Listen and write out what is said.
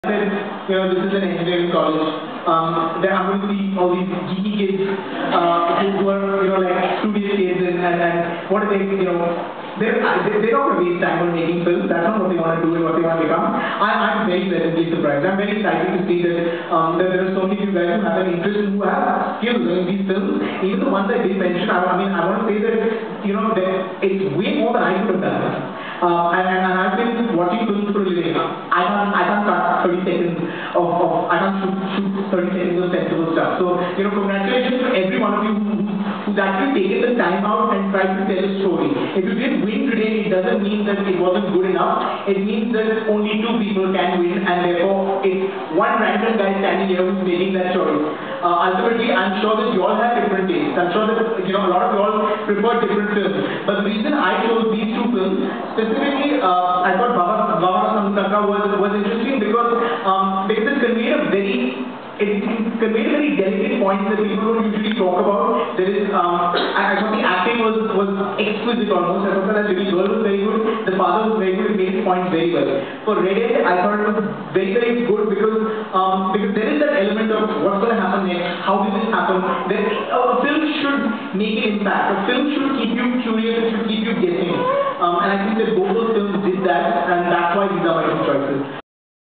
said, this is an engineering college. There I'm going to see all these geeky kids who are, like studious kids and what they, they're not going to waste time on making films. That's not what they want to do and what they want to become. I'm very pleasantly surprised. I'm very excited to see that there are so many of you guys who have an interest and who have skills in these films. Even the ones I did mention, I want to say that, it's way more than I could have done. And I've been watching films for a living. I can't cut 30 seconds I can't shoot 30 seconds of sensible stuff. So, congratulations to every one of you who's actually taken the time out and tried to tell a story. If you didn't win today, it doesn't mean that it wasn't good enough. It means that only 2 people can win, and therefore it's one random guy standing here who's making that choice. Ultimately, I'm sure that you all have different tastes. I'm sure that a lot of you all prefer different films. But the reason I chose these 2 films, specifically, I thought Baba was interesting because it conveyed a very delicate point that people don't usually talk about. There is, I thought the acting was exquisite almost. I thought that little girl was very good. The father was very good. It made his point very well. For Red Dead, I thought it was very, very good because there is that element of what's going to happen next. How did this happen? A film should make an impact. A film should keep you curious. It should keep you guessing. And I think that both those films did that, and that's why these are my 2 choices.